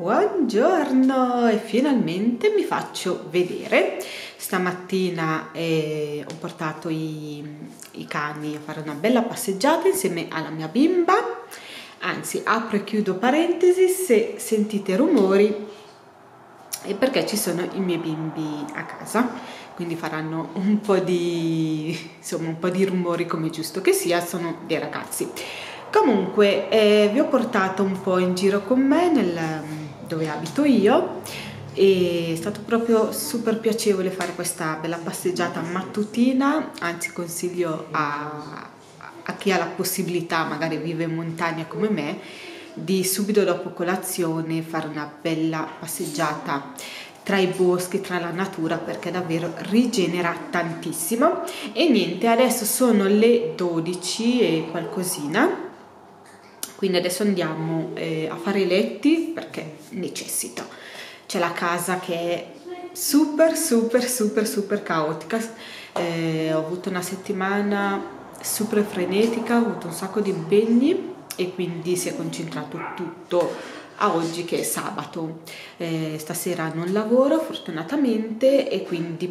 Buongiorno e finalmente mi faccio vedere. Stamattina ho portato i cani a fare una bella passeggiata insieme alla mia bimba. Anzi, apro e chiudo parentesi, se sentite rumori è perché ci sono i miei bimbi a casa, quindi faranno un po' di rumori come giusto che sia, sono dei ragazzi. Comunque vi ho portato un po' in giro con me dove abito io e è stato proprio super piacevole fare questa bella passeggiata mattutina. Anzi, consiglio a chi ha la possibilità, magari vive in montagna come me, di subito dopo colazione fare una bella passeggiata tra i boschi, tra la natura, perché davvero rigenera tantissimo. E niente, adesso sono le 12 e qualcosina, quindi adesso andiamo a fare i letti perché necessito. C'è la casa che è super caotica. Ho avuto una settimana super frenetica, ho avuto un sacco di impegni e quindi si è concentrato tutto a oggi che è sabato. Stasera non lavoro fortunatamente e quindi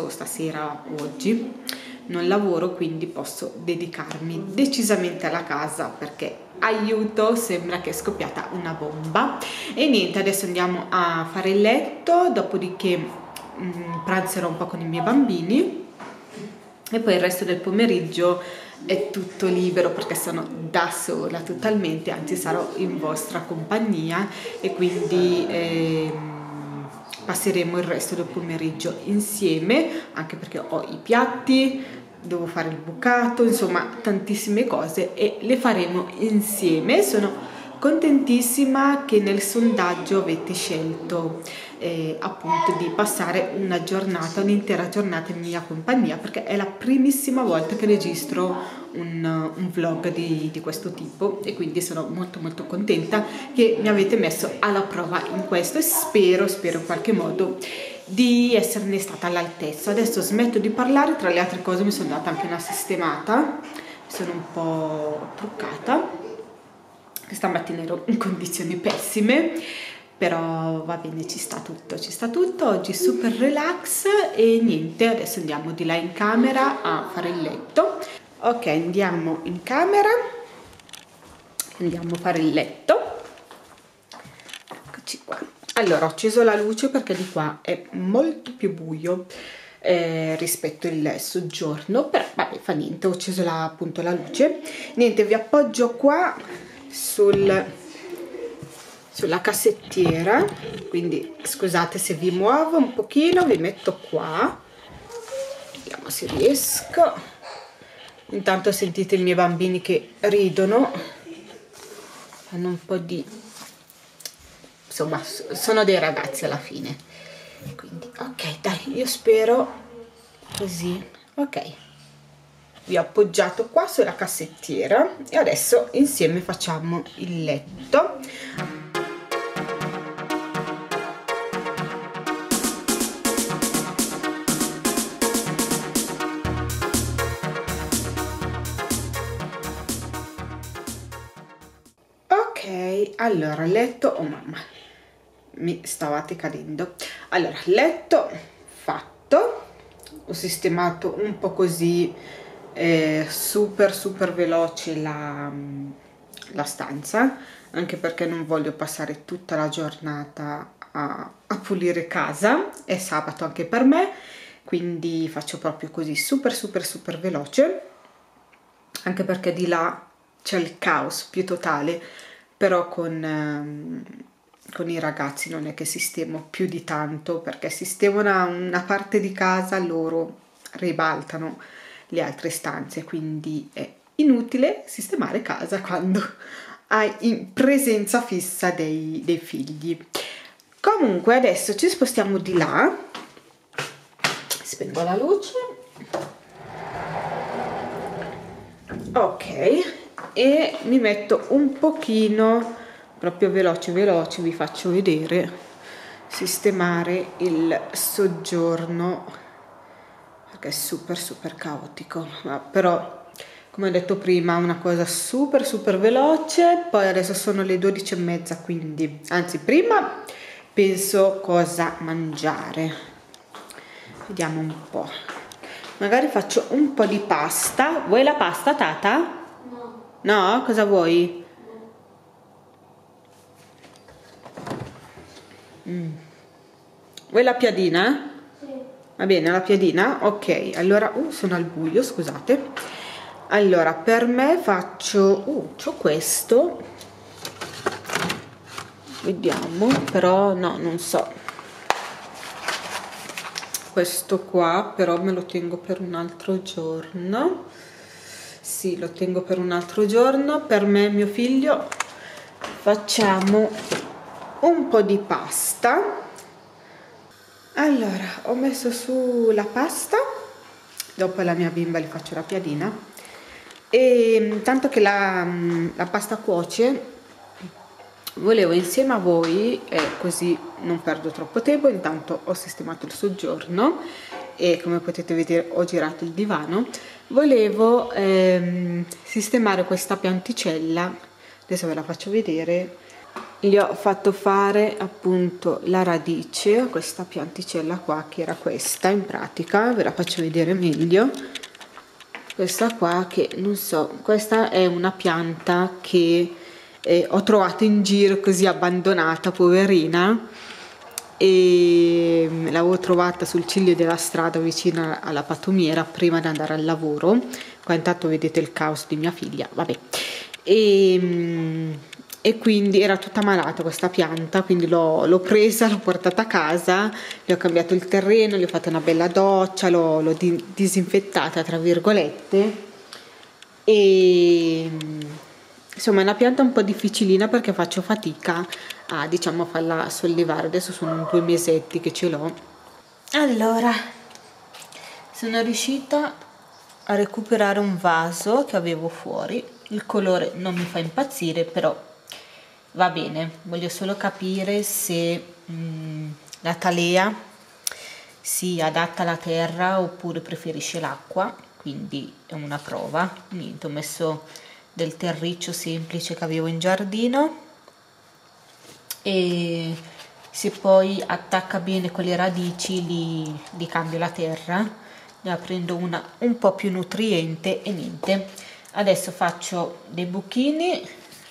oggi non lavoro, quindi posso dedicarmi decisamente alla casa perché aiuto, sembra che è scoppiata una bomba. E niente, adesso andiamo a fare il letto, dopodiché pranzerò un po' con i miei bambini e poi il resto del pomeriggio è tutto libero perché sono da sola totalmente, anzi sarò in vostra compagnia e quindi passeremo il resto del pomeriggio insieme, anche perché ho i piatti, devo fare il bucato, insomma tantissime cose e le faremo insieme. Sono contentissima che nel sondaggio avete scelto appunto di passare un'intera giornata in mia compagnia, perché è la primissima volta che registro un vlog di questo tipo e quindi sono molto contenta che mi avete messo alla prova in questo e spero in qualche modo di esserne stata all'altezza. Adesso smetto di parlare, tra le altre cose mi sono data anche una sistemata, sono un po' truccata. Stamattina ero in condizioni pessime, però va bene, ci sta tutto. Oggi super relax e niente, adesso andiamo di là in camera a fare il letto. Ok, andiamo in camera, andiamo a fare il letto. Eccoci qua. Allora, ho acceso la luce perché di qua è molto più buio rispetto al soggiorno, però vabbè, fa niente, ho acceso appunto la luce. Niente, vi appoggio qua sulla cassettiera, quindi scusate se vi muovo un pochino, vi metto qua, vediamo se riesco. Intanto sentite i miei bambini che ridono, fanno un po' di, insomma sono dei ragazzi alla fine, quindi ok, dai, io spero così. Ok, vi ho appoggiato qua sulla cassettiera e adesso insieme facciamo il letto. Ok, allora letto, oh mamma, mi stavate cadendo. Allora, letto fatto, ho sistemato un po' così super veloce la stanza, anche perché non voglio passare tutta la giornata a pulire casa, è sabato anche per me, quindi faccio proprio così super veloce, anche perché di là c'è il caos più totale, però con i ragazzi non è che sistemo più di tanto, perché sistemo una parte di casa, loro ribaltano le altre stanze, quindi è inutile sistemare casa quando hai in presenza fissa dei figli. Comunque adesso ci spostiamo di là, spengo la luce, ok, e mi metto un pochino, proprio veloce, vi faccio vedere, sistemare il soggiorno perché è super caotico, però come ho detto prima, una cosa super veloce. Poi adesso sono le 12:30, quindi anzi prima penso cosa mangiare. Vediamo un po', magari faccio un po' di pasta. Vuoi la pasta, Tata? No? Cosa vuoi? Vuoi la piadina? Sì. Va bene, la piadina? Ok, allora, sono al buio, scusate. Allora, per me faccio, c'ho questo. Vediamo, però no, non so. Questo qua, però me lo tengo per un altro giorno. Sì, lo tengo per un altro giorno. Per me e mio figlio facciamo un po' di pasta. Allora, ho messo su la pasta, dopo alla mia bimba le faccio la piadina, e tanto che la pasta cuoce, volevo insieme a voi, così non perdo troppo tempo, intanto ho sistemato il soggiorno e come potete vedere ho girato il divano, volevo sistemare questa pianticella, adesso ve la faccio vedere. Gli ho fatto fare appunto la radice a questa pianticella qua, che era questa in pratica, ve la faccio vedere meglio. Questa qua, che non so, questa è una pianta che ho trovato in giro così abbandonata, poverina, e l'avevo trovata sul ciglio della strada vicino alla pattumiera prima di andare al lavoro. Qua intanto vedete il caos di mia figlia, vabbè. E quindi era tutta malata questa pianta, quindi l'ho presa, l'ho portata a casa, gli ho cambiato il terreno, gli ho fatto una bella doccia, l'ho disinfettata tra virgolette, e insomma è una pianta un po' difficilina perché faccio fatica a, diciamo, farla sollevare. Adesso sono 2 mesetti che ce l'ho. Allora, sono riuscita a recuperare un vaso che avevo fuori. Il colore non mi fa impazzire, però va bene. Voglio solo capire se la talea si adatta alla terra oppure preferisce l'acqua, quindi è una prova. Niente, ho messo del terriccio semplice che avevo in giardino, e se poi attacca bene con le radici li cambio la terra, ne prendo una un po' più nutriente. E niente, adesso faccio dei buchini,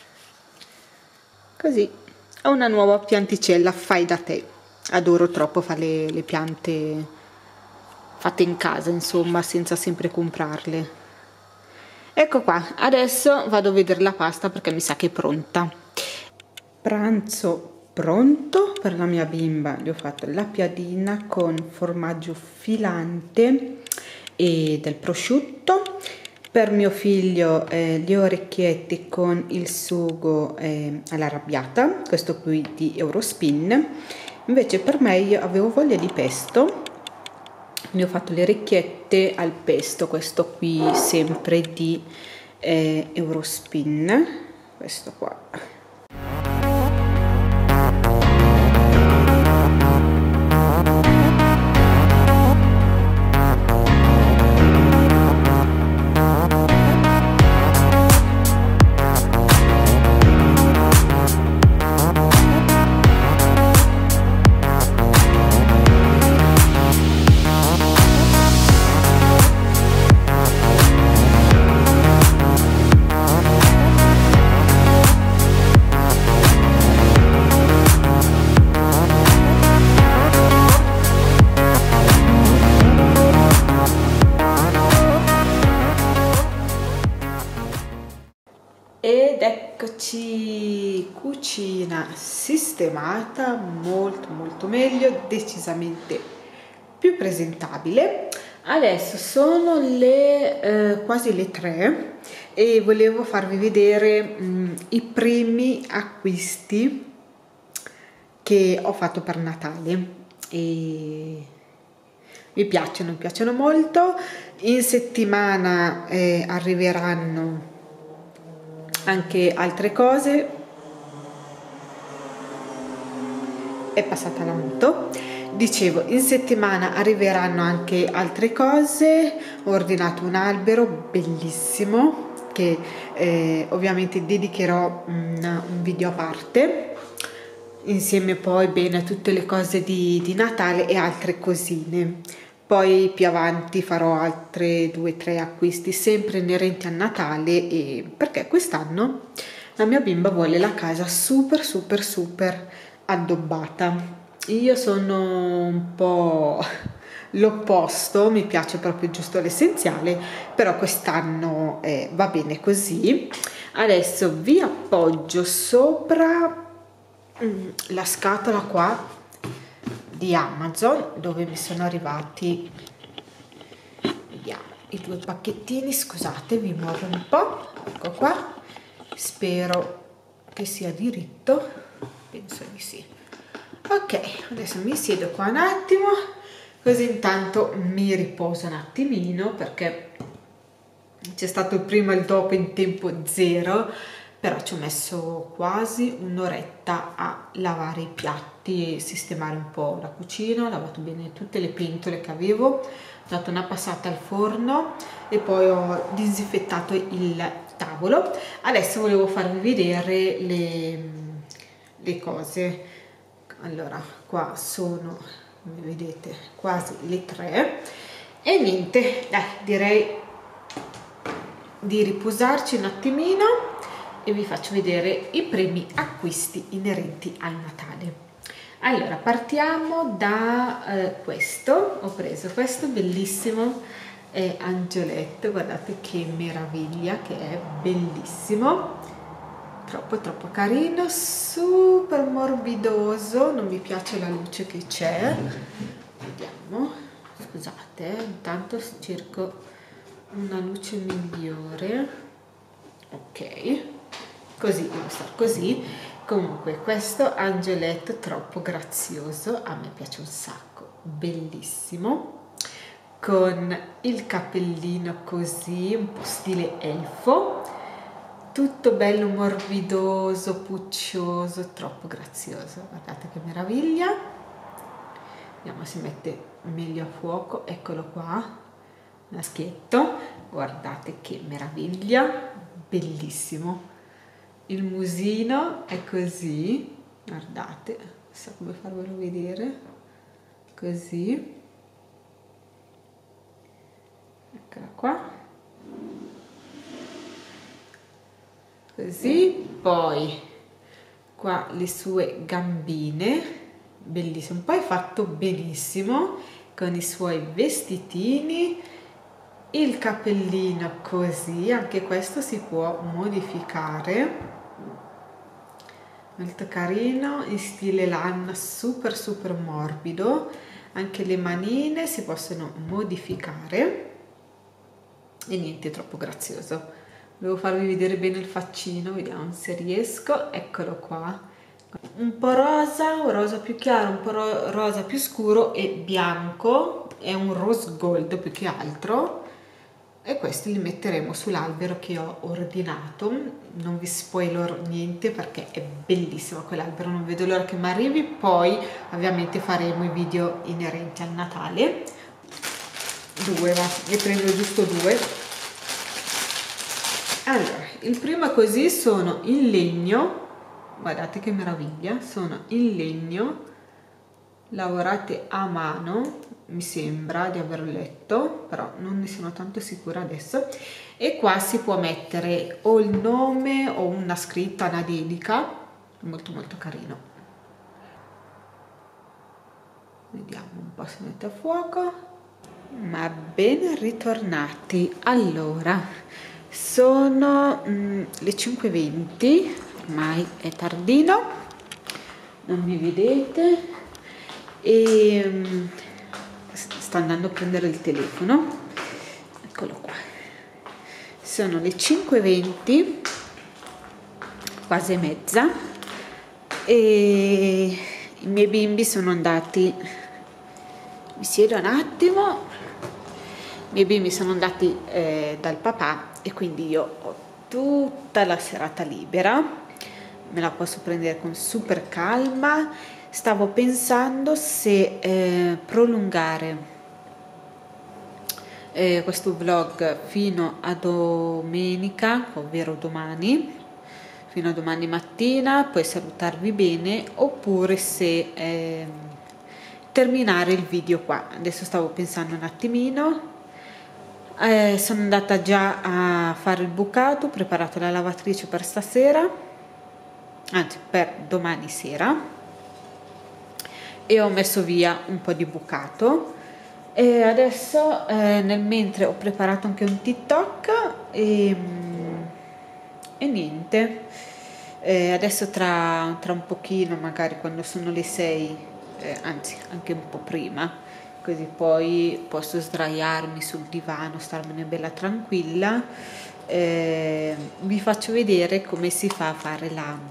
così ho una nuova pianticella fai da te. Adoro troppo fare le piante fatte in casa, insomma, senza sempre comprarle. Ecco qua, adesso vado a vedere la pasta perché mi sa che è pronta. Pranzo pronto per la mia bimba, gli ho fatto la piadina con formaggio filante e del prosciutto. Per mio figlio gli orecchietti con il sugo all'arrabbiata, questo qui di Eurospin. Invece per me, io avevo voglia di pesto, ne ho fatto le orecchiette al pesto, questo qui sempre di Eurospin, questo qua. Ed eccoci, cucina sistemata, molto meglio, decisamente più presentabile. Adesso sono le quasi le 3 e volevo farvi vedere i primi acquisti che ho fatto per Natale e mi piacciono molto. In settimana arriveranno anche altre cose. È passata la moto. Dicevo, in settimana arriveranno anche altre cose. Ho ordinato un albero bellissimo che ovviamente dedicherò un video a parte, insieme poi bene a tutte le cose di Natale e altre cosine. Poi più avanti farò altre 2-3 acquisti sempre inerenti a Natale, e perché quest'anno la mia bimba vuole la casa super super super addobbata. Io sono un po' l'opposto, mi piace proprio giusto l'essenziale, però quest'anno va bene così. Adesso vi appoggio sopra la scatola qua di Amazon, dove mi sono arrivati, vediamo, i 2 pacchettini. Scusate, vi muovo un po', ecco qua, spero che sia diritto, penso di sì. Ok, adesso mi siedo qua un attimo, così intanto mi riposo un attimino, perché c'è stato il prima e il dopo in tempo zero, però ci ho messo quasi un'oretta a lavare i piatti e sistemare un po' la cucina. Ho lavato bene tutte le pentole che avevo, ho dato una passata al forno e poi ho disinfettato il tavolo. Adesso volevo farvi vedere le cose. Allora, qua sono, come vedete, quasi le 3 e niente, dai, direi di riposarci un attimino e vi faccio vedere i primi acquisti inerenti al Natale. Allora, partiamo da questo. Ho preso questo bellissimo angioletto, guardate che meraviglia, che è bellissimo, troppo carino, super morbidoso. Non mi piace la luce che c'è, vediamo, scusate, intanto cerco una luce migliore. Ok, così deve stare così. Comunque questo angioletto troppo grazioso, a me piace un sacco, bellissimo, con il cappellino così un po' stile elfo, tutto bello morbidoso, puccioso, troppo grazioso. Guardate che meraviglia. Vediamo se mette meglio a fuoco. Eccolo qua, maschietto, guardate che meraviglia, bellissimo. Il musino è così, guardate, non so come farvelo vedere, così, eccola qua, così. Poi qua le sue gambine, bellissimo, poi fatto benissimo con i suoi vestitini, il cappellino così, anche questo si può modificare, molto carino, in stile lana, super super morbido. Anche le manine si possono modificare e niente, troppo grazioso. Devo farvi vedere bene il faccino, vediamo se riesco. Eccolo qua, un po' rosa, un rosa più chiaro, un po' rosa più scuro e bianco, è un rose gold più che altro. E questi li metteremo sull'albero che ho ordinato. Non vi spoilerò niente perché è bellissimo quell'albero, non vedo l'ora che mi arrivi. Poi ovviamente faremo i video inerenti al Natale. 2, ne prendo giusto 2. Allora, il primo così, sono in legno, guardate che meraviglia, sono in legno, lavorate a mano, mi sembra di aver letto, però non ne sono tanto sicura adesso. E qua si può mettere o il nome o una scritta, una dedica, molto molto carino. Vediamo un po' se mette a fuoco. Ma ben ritornati. Allora, sono le 5:20, ormai è tardino, non mi vedete, e sto andando a prendere il telefono. Eccolo qua, sono le 5:20, quasi mezza, e i miei bimbi sono andati, mi siedo un attimo, i miei bimbi sono andati dal papà e quindi io ho tutta la serata libera, me la posso prendere con super calma. stavo pensando se prolungare questo vlog fino a domenica, ovvero domani, fino a domani mattina, poi salutarvi bene, oppure se terminare il video qua. Adesso stavo pensando un attimino. Sono andata già a fare il bucato, ho preparato la lavatrice per stasera, anzi per domani sera, e ho messo via un po' di bucato. E adesso nel mentre ho preparato anche un TikTok e niente, adesso tra un pochino, magari quando sono le 6, anzi anche un po' prima, così poi posso sdraiarmi sul divano, starmene bella tranquilla. Vi faccio vedere come si fa a fare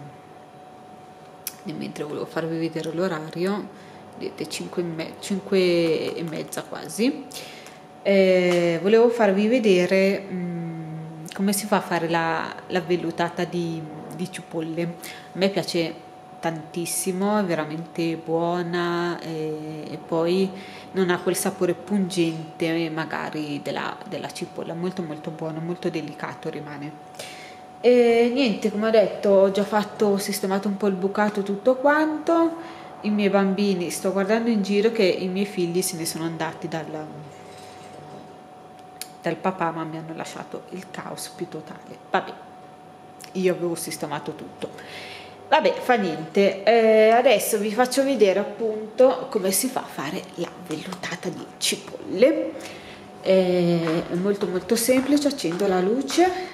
mentre volevo farvi vedere l'orario, vedete 5 e mezza quasi. Volevo farvi vedere come si fa a fare la vellutata di cipolle. A me piace tantissimo, è veramente buona, e poi non ha quel sapore pungente magari della cipolla, molto molto buono, molto delicato rimane. E niente, come ho detto, ho sistemato un po' il bucato, tutto quanto. I miei bambini, sto guardando in giro che i miei figli se ne sono andati dal papà, ma mi hanno lasciato il caos più totale. Vabbè, io avevo sistemato tutto, vabbè, fa niente. Adesso vi faccio vedere appunto come si fa a fare la vellutata di cipolle. È molto molto semplice. Accendo la luce,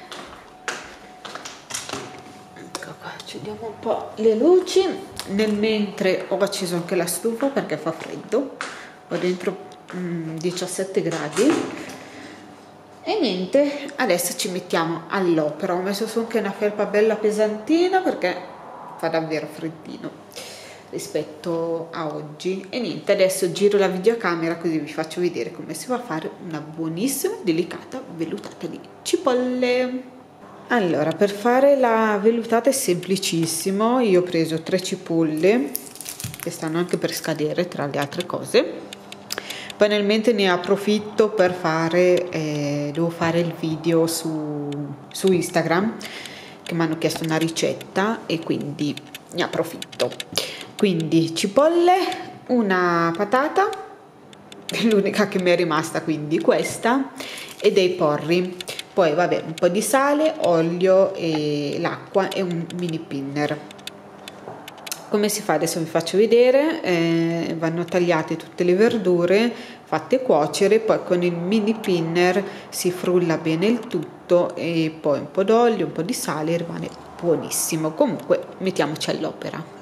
accendiamo un po' le luci. Nel mentre ho acceso anche la stufa perché fa freddo, ho dentro 17 gradi. E niente, adesso ci mettiamo all'opera. Ho messo su anche una felpa bella pesantina perché fa davvero freddino rispetto a oggi. E niente, adesso giro la videocamera così vi faccio vedere come si va a fare una buonissima delicata vellutata di cipolle. Allora, per fare la vellutata è semplicissimo. Io ho preso 3 cipolle che stanno anche per scadere tra le altre cose. Poi nel mentre ne approfitto per devo fare il video su Instagram, che mi hanno chiesto una ricetta e quindi ne approfitto. Quindi cipolle, una patata, l'unica che mi è rimasta, quindi questa, e dei porri. Poi vabbè, un po' di sale, olio e l'acqua e un mini pinner. Come si fa? Adesso vi faccio vedere. Vanno tagliate tutte le verdure, fatte cuocere, poi con il mini pinner si frulla bene il tutto e poi un po' d'olio, un po' di sale, rimane buonissimo. Comunque mettiamoci all'opera.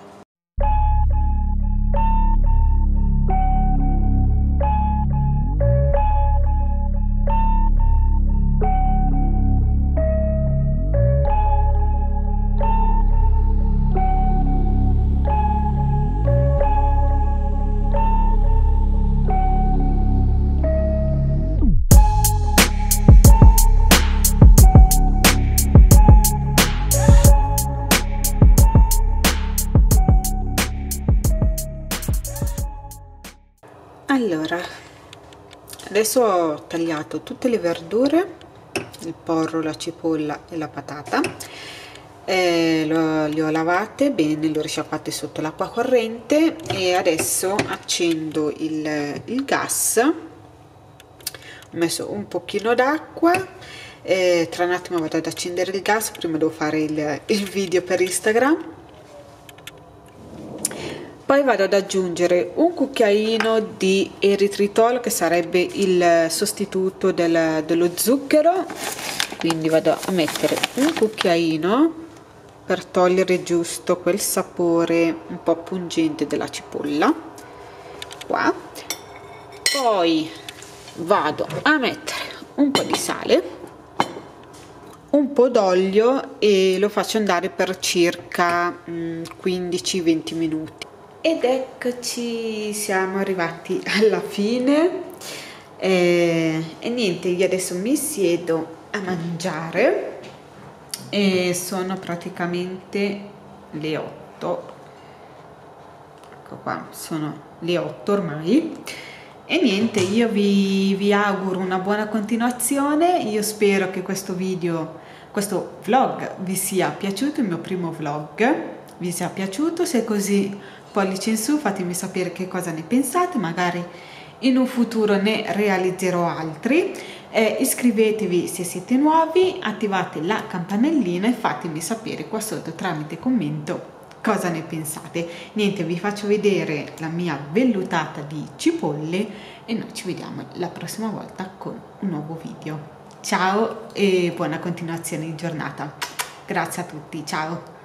Allora, adesso ho tagliato tutte le verdure, il porro, la cipolla e la patata, le ho lavate bene, le ho risciacquate sotto l'acqua corrente e adesso accendo il gas. Ho messo un pochino d'acqua, tra un attimo vado ad accendere il gas, prima devo fare il video per Instagram. Poi vado ad aggiungere un cucchiaino di eritritolo, che sarebbe il sostituto dello zucchero, quindi vado a mettere un cucchiaino per togliere giusto quel sapore un po' pungente della cipolla qua. Poi vado a mettere un po' di sale, un po' d'olio e lo faccio andare per circa 15-20 minuti. Ed eccoci, siamo arrivati alla fine e niente, io adesso mi siedo a mangiare e sono praticamente le 8, ecco qua, sono le 8 ormai. E niente, io vi auguro una buona continuazione. Io spero che questo vlog vi sia piaciuto, il mio primo vlog vi sia piaciuto. Se è così, pollice in su, fatemi sapere che cosa ne pensate, magari in un futuro ne realizzerò altri. Iscrivetevi se siete nuovi, attivate la campanellina e fatemi sapere qua sotto tramite commento cosa ne pensate. Niente, vi faccio vedere la mia vellutata di cipolle e noi ci vediamo la prossima volta con un nuovo video. Ciao e buona continuazione di giornata. Grazie a tutti, ciao.